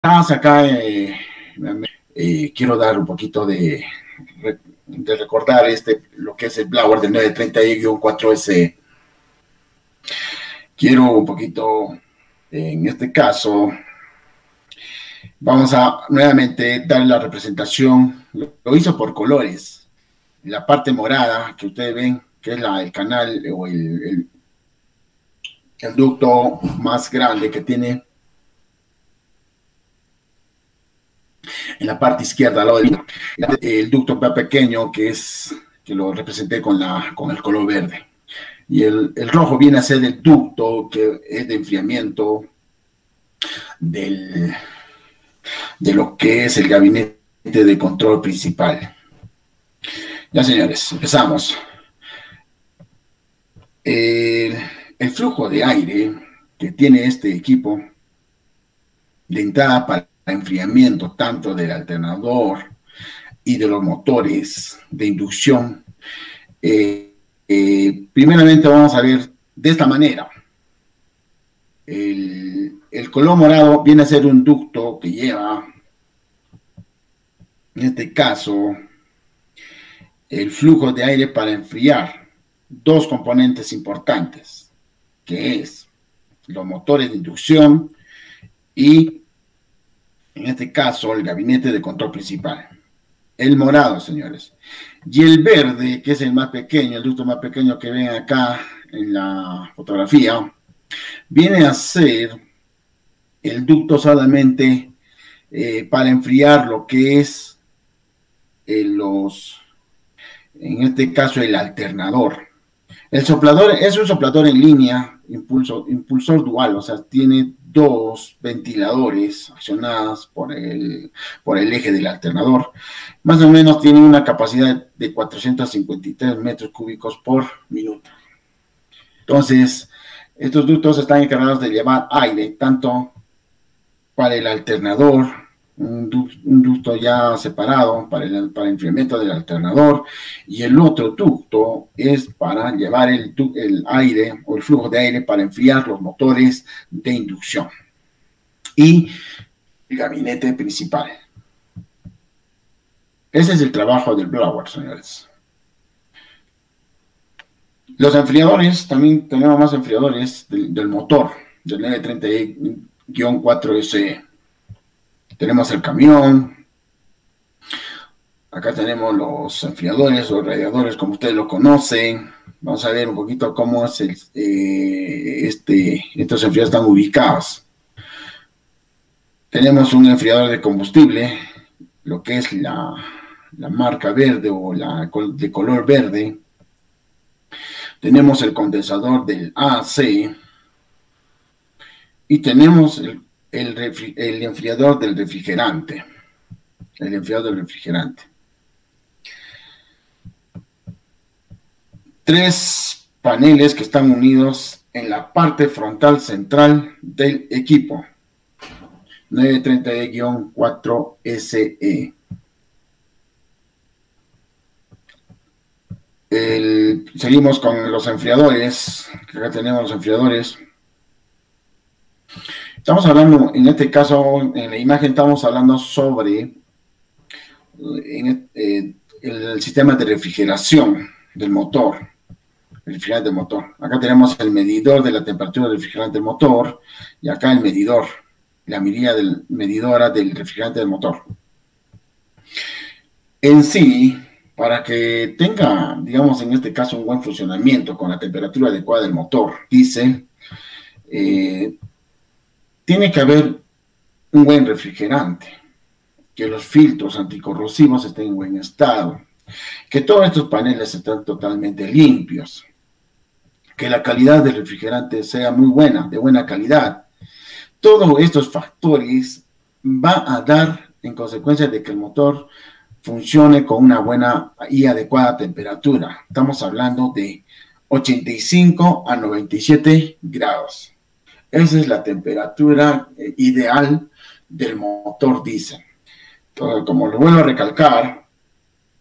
Acá quiero dar un poquito de recordar lo que es el blower del 930E-4S. Quiero un poquito, en este caso, vamos a nuevamente dar la representación. Lo hizo por colores. La parte morada que ustedes ven, que es el canal o el ducto más grande que tiene en la parte izquierda, al lado el ducto más pequeño que lo representé con el color verde. Y el rojo viene a ser el ducto que es de enfriamiento de lo que es el gabinete de control principal. Ya, señores, empezamos. El flujo de aire que tiene este equipo de entrada para enfriamiento tanto del alternador y de los motores de inducción, primeramente vamos a ver de esta manera. El color morado viene a ser un ducto que lleva, en este caso, el flujo de aire para enfriar dos componentes importantes, que es los motores de inducción y, en este caso, el gabinete de control principal. El morado, señores. Y el verde, que es el más pequeño, el ducto más pequeño que ven acá en la fotografía, viene a ser el ducto solamente para enfriar lo que es en este caso, el alternador. El soplador es un soplador en línea, impulsor dual, o sea, tiene dos ventiladores accionados por el eje del alternador. Más o menos tiene una capacidad de 453 metros cúbicos por minuto. Entonces, estos ductos están encargados de llevar aire, tanto para el alternador, un ducto ya separado para el enfriamiento del alternador, y el otro ducto es para llevar el aire o el flujo de aire para enfriar los motores de inducción y el gabinete principal. Ese es el trabajo del blower, señores. Los enfriadores, también tenemos más enfriadores del motor del 930E-4S. Tenemos el camión. Acá tenemos los enfriadores o radiadores, como ustedes lo conocen. Vamos a ver un poquito cómo es estos enfriadores están ubicados. Tenemos un enfriador de combustible, lo que es la marca verde o de color verde. Tenemos el condensador del AC. Y tenemos el enfriador del refrigerante. El enfriador del refrigerante. Tres paneles que están unidos en la parte frontal central del equipo. 930E-4SE. Seguimos con los enfriadores. Acá tenemos los enfriadores. Estamos hablando, en este caso, en la imagen estamos hablando sobre el sistema de refrigeración del motor. El refrigerante del motor. Acá tenemos el medidor de la temperatura del refrigerante del motor y acá el medidor, la medidora del refrigerante del motor. En sí, para que tenga, digamos, en este caso, un buen funcionamiento con la temperatura adecuada del motor, diésel, tiene que haber un buen refrigerante, que los filtros anticorrosivos estén en buen estado, que todos estos paneles estén totalmente limpios, que la calidad del refrigerante sea muy buena, de buena calidad. Todos estos factores van a dar en consecuencia de que el motor funcione con una buena y adecuada temperatura. Estamos hablando de 85 a 97 grados. Esa es la temperatura ideal del motor diésel. Como lo vuelvo a recalcar,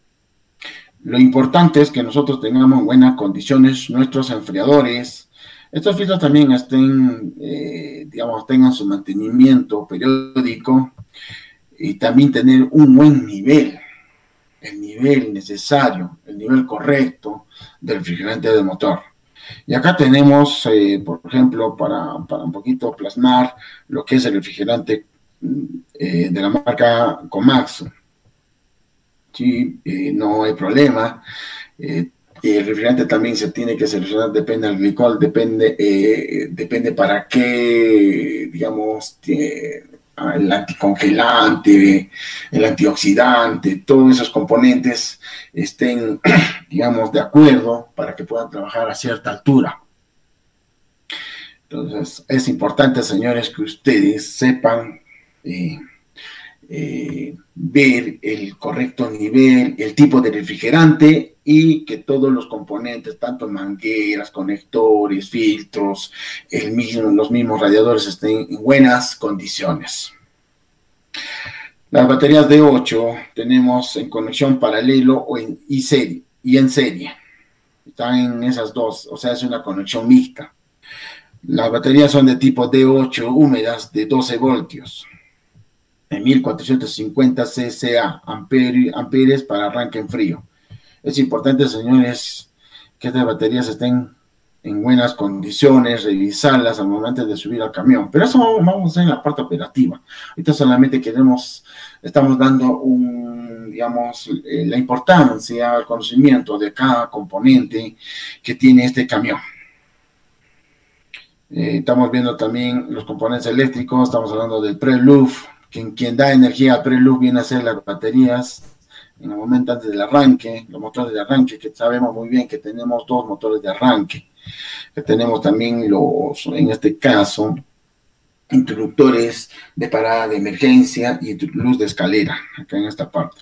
lo importante es que nosotros tengamos en buenas condiciones nuestros enfriadores, Estos filtros también digamos, tengan su mantenimiento periódico y también tener un buen nivel, el nivel necesario, el nivel correcto del refrigerante del motor. Y acá tenemos, por ejemplo, para un poquito plasmar lo que es el refrigerante de la marca Comax. Sí, no hay problema. El refrigerante también se tiene que seleccionar, depende del glicol, depende para qué, digamos, el anticongelante, el antioxidante, todos esos componentes estén, digamos, de acuerdo para que puedan trabajar a cierta altura. Entonces, es importante, señores, que ustedes sepan ver el correcto nivel, el tipo de refrigerante y que todos los componentes, tanto mangueras, conectores, filtros, los mismos radiadores estén en buenas condiciones. Las baterías de 8 tenemos en conexión paralelo o en serie. Están en esas dos, o sea, es una conexión mixta. Las baterías son de tipo D8 húmedas de 12 voltios. En 1450 cca, amperes para arranque en frío. Es importante, señores, que estas baterías estén en buenas condiciones, revisarlas al momento de subir al camión. Pero eso vamos a hacer en la parte operativa. Ahorita solamente estamos dando digamos, la importancia, el conocimiento de cada componente que tiene este camión. Estamos viendo también los componentes eléctricos, estamos hablando del preloop, quien da energía al preloop viene a ser las baterías en el momento antes del arranque, los motores de arranque, que sabemos muy bien que tenemos dos motores de arranque, que tenemos también en este caso, interruptores de parada de emergencia y luz de escalera, acá en esta parte.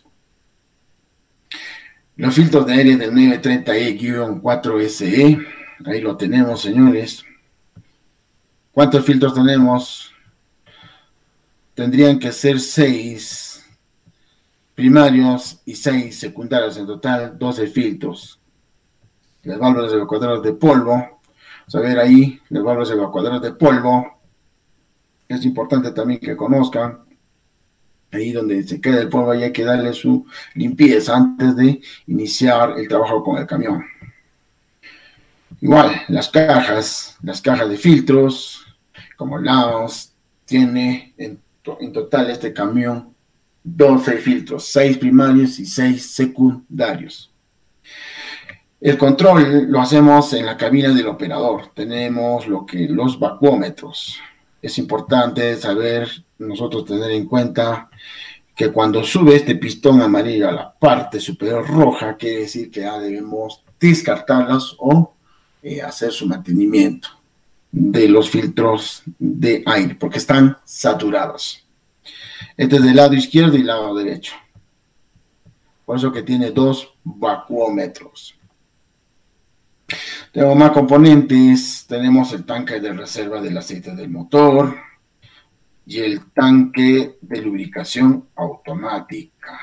Los filtros de aire del 930E-4SE, ahí lo tenemos, señores. ¿Cuántos filtros tenemos? Tendrían que ser 6 primarios y 6 secundarios, en total 12 filtros. Las válvulas evacuadoras de polvo, vamos a ver ahí, las válvulas evacuadoras de polvo, es importante también que conozcan, ahí donde se queda el polvo, ahí hay que darle su limpieza antes de iniciar el trabajo con el camión. Igual, las cajas de filtros, como Laos, tiene en total este camión 12 filtros, 6 primarios y 6 secundarios. El control lo hacemos en la cabina del operador. Tenemos los vacuómetros. Es importante nosotros tener en cuenta que cuando sube este pistón amarillo a la parte superior roja, quiere decir que ya debemos descartarlas o hacer su mantenimiento de los filtros de aire, porque están saturados. Este es del lado izquierdo y lado derecho. Por eso que tiene 2 vacuómetros. Tenemos más componentes. Tenemos el tanque de reserva del aceite del motor y el tanque de lubricación automática.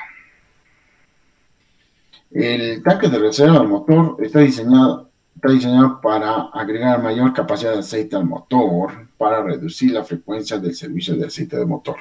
El tanque de reserva del motor está diseñado para agregar mayor capacidad de aceite al motor para reducir la frecuencia del servicio de aceite de motor.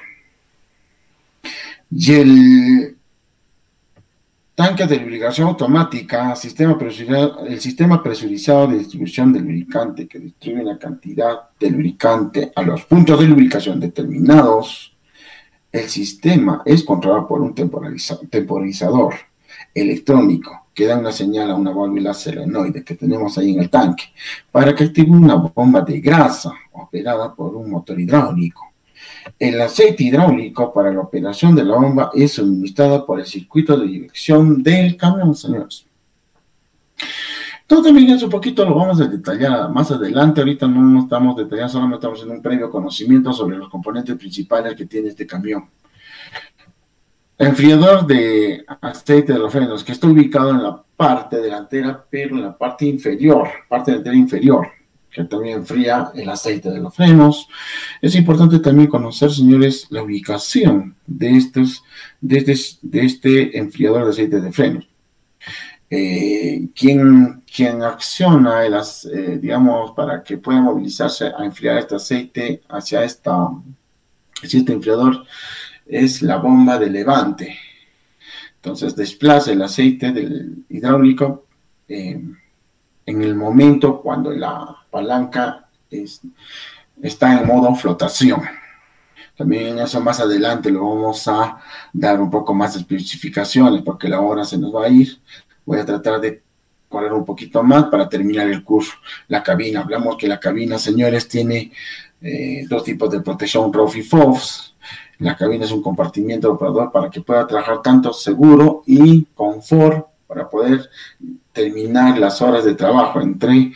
Y el tanque de lubricación automática, el sistema presurizado de distribución de lubricante que distribuye una cantidad de lubricante a los puntos de lubricación determinados. El sistema es controlado por un temporizador electrónico que da una señal a una válvula solenoide que tenemos ahí en el tanque para que active una bomba de grasa operada por un motor hidráulico. El aceite hidráulico para la operación de la bomba es suministrado por el circuito de dirección del camión, señores. Todo también es un poquito, lo vamos a detallar más adelante. Ahorita no estamos detallando, solamente estamos en un previo conocimiento sobre los componentes principales que tiene este camión. El enfriador de aceite de los frenos, que está ubicado en la parte delantera, pero en la parte delantera inferior, que también enfría el aceite de los frenos. Es importante también conocer, señores, la ubicación de este enfriador de aceite de frenos. quien acciona, digamos, para que pueda movilizarse a enfriar este aceite hacia este enfriador, es la bomba de levante. Entonces desplaza el aceite del hidráulico en el momento cuando la palanca está en modo flotación. También eso más adelante lo vamos a dar un poco más de especificaciones porque la hora se nos va a ir. Voy a tratar de correr un poquito más para terminar el curso. La cabina, hablamos que la cabina, señores, tiene dos tipos de protección, ROF y FOFs. La cabina es un compartimiento del operador para que pueda trabajar tanto seguro y confort para poder terminar las horas de trabajo entre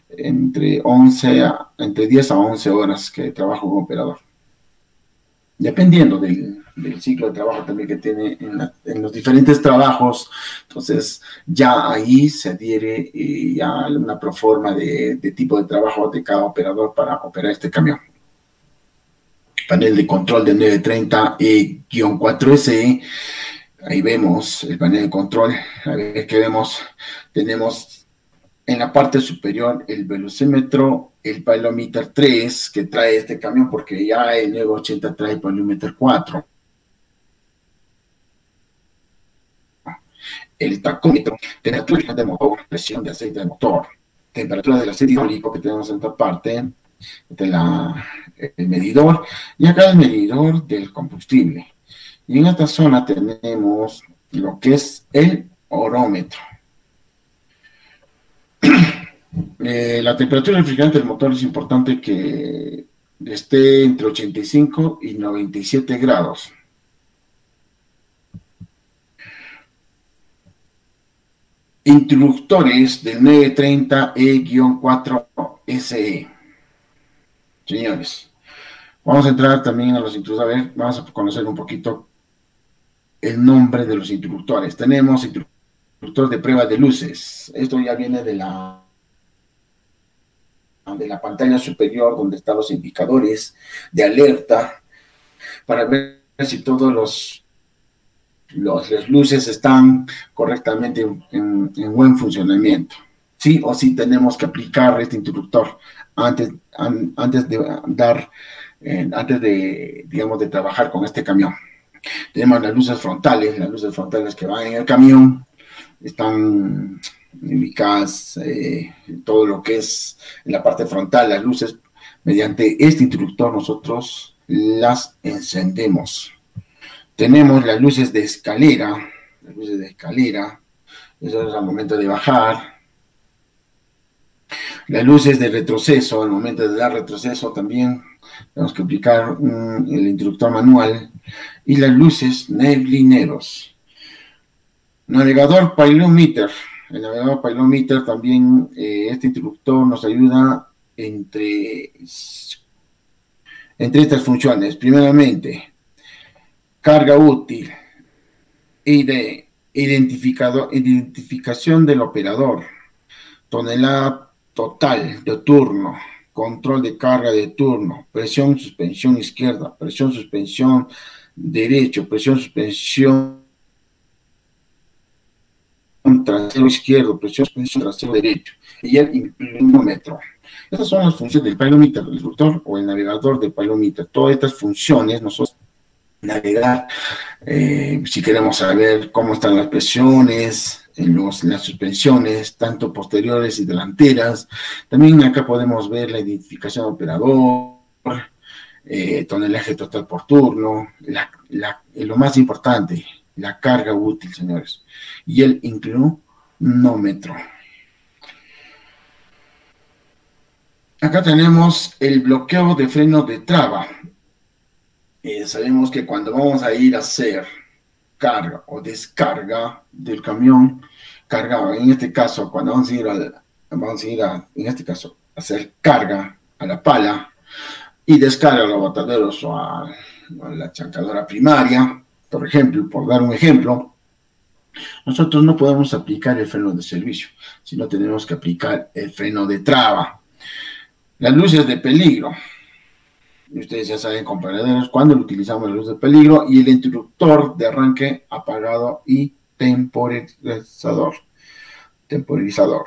10 a 11 horas que trabaja un operador. Dependiendo del ciclo de trabajo también que tiene en los diferentes trabajos, entonces ya ahí se adhiere ya una proforma de tipo de trabajo de cada operador para operar este camión. Panel de control de 930E-4SE, ahí vemos el panel de control. A ver qué vemos. Tenemos en la parte superior el velocímetro, el Pilometer 3 que trae este camión, porque ya el 980 trae el Pilometer 4. El tacómetro, temperatura del motor, presión de aceite del motor, temperatura del aceite hidráulico que tenemos en esta parte, el medidor, y acá el medidor del combustible. Y en esta zona tenemos lo que es el orómetro. La temperatura del refrigerante del motor es importante que esté entre 85 y 97 grados. Interruptores del 930E-4SE. Señores, vamos a entrar también a los interruptores. A ver, vamos a conocer un poquito el nombre de los interruptores. Tenemos interruptor de prueba de luces. Esto ya viene de la pantalla superior donde están los indicadores de alerta para ver si todos las luces están correctamente en buen funcionamiento. Sí o sí tenemos que aplicar este interruptor antes de digamos, de trabajar con este camión. Tenemos las luces frontales que van en el camión, están ubicadas todo lo que es en la parte frontal, las luces. Mediante este interruptor nosotros las encendemos. Tenemos las luces de escalera, eso es al momento de bajar. Las luces de retroceso, al momento de dar retroceso también tenemos que aplicar el interruptor manual. Y las luces neblineros. Navegador Pilometer. El navegador Pilometer también, este interruptor nos ayuda entre estas funciones. Primeramente, carga útil y de identificación del operador, tonelada total de turno, control de carga de turno, presión suspensión izquierda, presión suspensión derecho, presión suspensión trasero izquierdo, presión suspensión trasero derecho, y el inclinómetro. Estas son las funciones del Pilometer, del interruptor o el navegador del Pilometer. Todas estas funciones nosotros navegar, si queremos saber cómo están las presiones en las suspensiones, tanto posteriores y delanteras. También acá podemos ver la identificación de operador, tonelaje total por turno, lo más importante, la carga útil, señores, y el inclinómetro. Acá tenemos el bloqueo de freno de traba. Sabemos que cuando vamos a ir a hacer carga o descarga del camión cargado, en este caso, cuando vamos a ir a hacer carga a la pala y descarga a los botaderos o a la chancadora primaria, por ejemplo, por dar un ejemplo, nosotros no podemos aplicar el freno de servicio, sino tenemos que aplicar el freno de traba. Las luces de peligro. Y ustedes ya saben, compañeros, cuando utilizamos la luz de peligro y el interruptor de arranque apagado y temporizador. temporizador.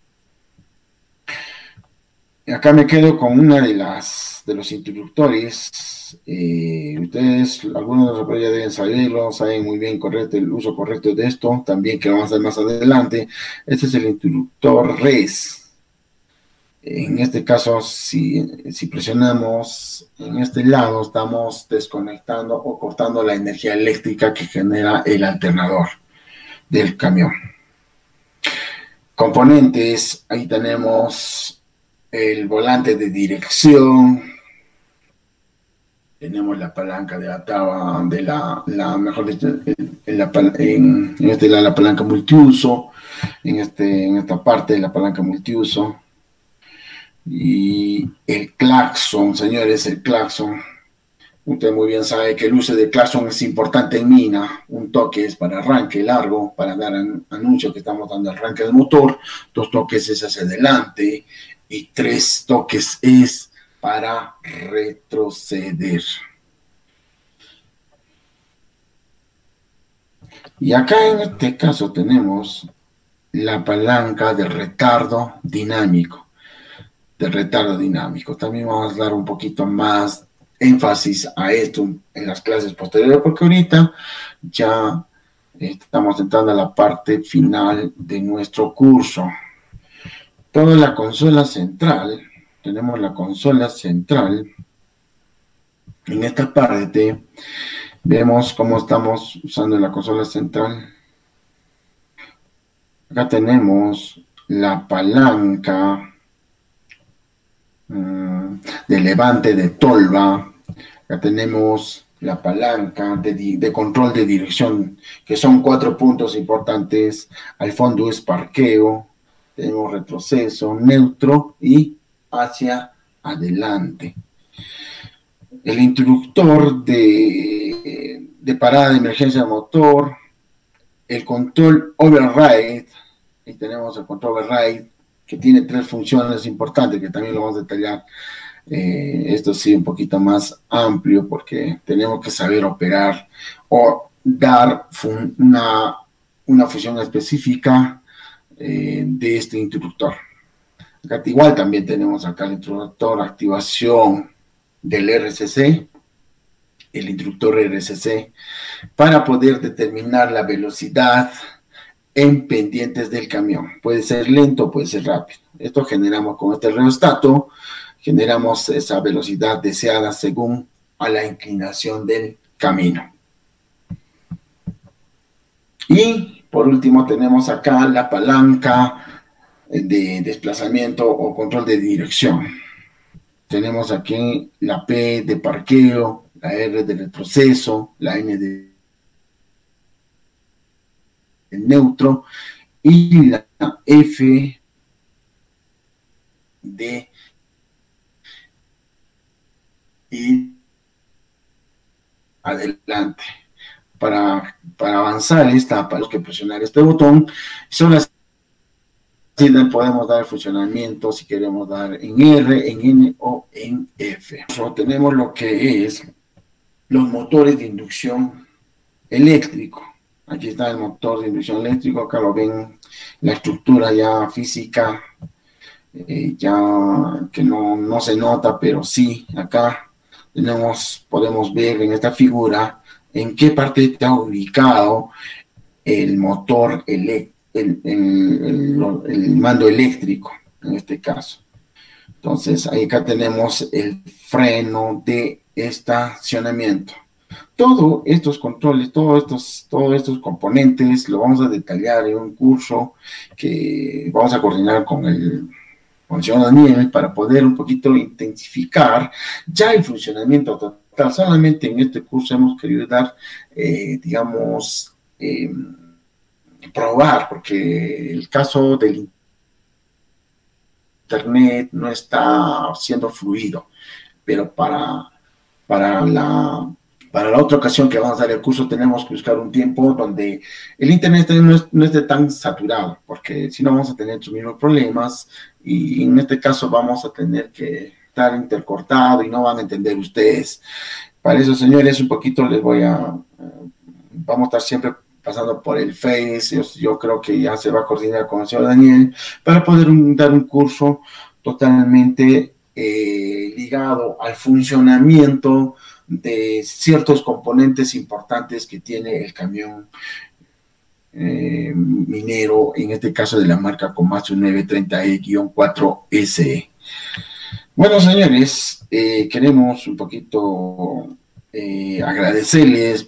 Acá me quedo con una de los interruptores. Ustedes, algunos de ya deben saberlo, saben muy bien el uso correcto de esto, también que vamos a ver más adelante. Este es el interruptor res. En este caso, si presionamos en este lado, estamos desconectando o cortando la energía eléctrica que genera el alternador del camión. Componentes, ahí tenemos el volante de dirección, tenemos la palanca de la taba, mejor dicho, la palanca multiuso, en esta parte de la palanca multiuso. Y el claxon, señores, el claxon. Usted muy bien sabe que el uso de claxon es importante en mina. Un toque es para arranque largo, para dar anuncio que estamos dando arranque del motor. 2 toques es hacia adelante. Y 3 toques es para retroceder. Y acá en este caso tenemos la palanca de retardo dinámico. También vamos a dar un poquito más énfasis a esto en las clases posteriores, porque ahorita ya estamos entrando a la parte final de nuestro curso. Toda la consola central, tenemos la consola central. En esta parte vemos cómo estamos usando la consola central. Acá tenemos la palanca de levante de tolva. Ya tenemos la palanca de control de dirección, que son 4 puntos importantes. Al fondo es parqueo, tenemos retroceso, neutro y hacia adelante. El interruptor de parada de emergencia de motor, el control override, y tenemos el control override, que tiene 3 funciones importantes, que también lo vamos a detallar. Esto sí, un poquito más amplio, porque tenemos que saber operar o dar una función específica de este interruptor. Acá igual también tenemos acá el interruptor activación del RCC, el interruptor RCC, para poder determinar la velocidad en pendientes del camión. Puede ser lento, puede ser rápido. Esto generamos con este rheostato, generamos esa velocidad deseada según a la inclinación del camino. Y por último tenemos acá la palanca de desplazamiento o control de dirección. Tenemos aquí la P de parqueo, la R de retroceso, la N de neutro y la F de ir adelante. Para avanzar para que presionar este botón, solo así podemos dar el funcionamiento si queremos dar en R, en N o en F. Tenemos lo que es los motores de inducción eléctrico. Aquí está el motor de inducción eléctrico, acá lo ven, la estructura ya física, ya que no se nota, pero sí, acá podemos ver en esta figura en qué parte está ubicado el motor, el mando eléctrico, en este caso. Entonces, ahí acá tenemos el freno de estacionamiento. Todos estos controles, todos estos componentes, lo vamos a detallar en un curso que vamos a coordinar con el señor Daniel para poder un poquito intensificar ya el funcionamiento total. Solamente en este curso hemos querido dar, digamos, probar, porque el caso del Internet no está siendo fluido, pero para la otra ocasión que vamos a dar el curso tenemos que buscar un tiempo donde el Internet no esté tan saturado, porque si no vamos a tener los mismos problemas y en este caso vamos a tener que estar intercortado y no van a entender ustedes. Para eso, señores, un poquito vamos a estar siempre pasando por el Face. Yo creo que ya se va a coordinar con el señor Daniel para poder dar un curso totalmente ligado al funcionamiento de ciertos componentes importantes que tiene el camión minero, en este caso de la marca Komatsu 930E-4SE. Bueno, señores, queremos un poquito agradecerles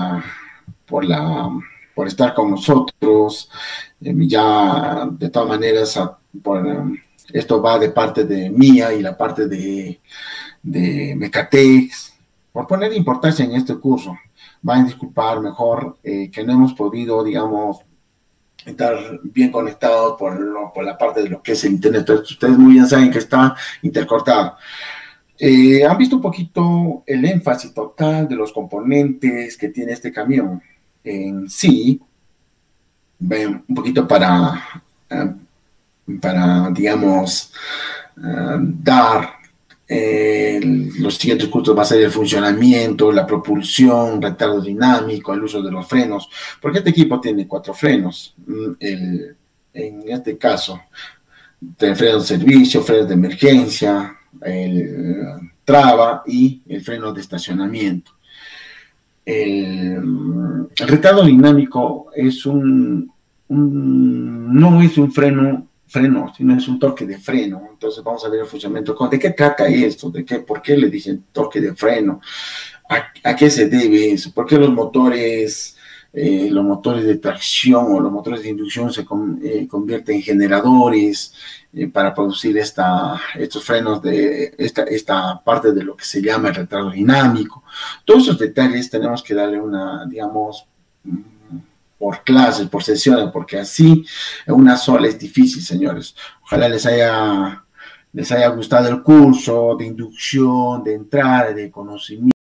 por estar con nosotros. Ya, de todas maneras, esto va de parte de mía y la parte de Mecatex, por poner importancia en este curso. Van a disculpar mejor que no hemos podido, digamos, estar bien conectados por la parte de lo que es el Internet. Entonces, ustedes muy bien saben que está intercortado. Han visto un poquito el énfasis total de los componentes que tiene este camión en sí. Ven un poquito digamos, dar los siguientes cursos va a ser el funcionamiento, la propulsión, retardo dinámico, el uso de los frenos, porque este equipo tiene 4 frenos. En este caso, de frenos de servicio, frenos de emergencia, el traba y el freno de estacionamiento. El retardo dinámico es no es un freno, sino es un torque de freno. Entonces vamos a ver el funcionamiento. ¿De qué trata esto? ¿Por qué le dicen torque de freno? ¿A qué se debe eso? ¿Por qué los motores de tracción o los motores de inducción se convierten en generadores para producir estos frenos de esta parte de lo que se llama el retardo dinámico? Todos esos detalles tenemos que darle digamos, por clases, por sesiones, porque así una sola es difícil, señores. Ojalá les haya gustado el curso de inducción, de entrada, de conocimiento.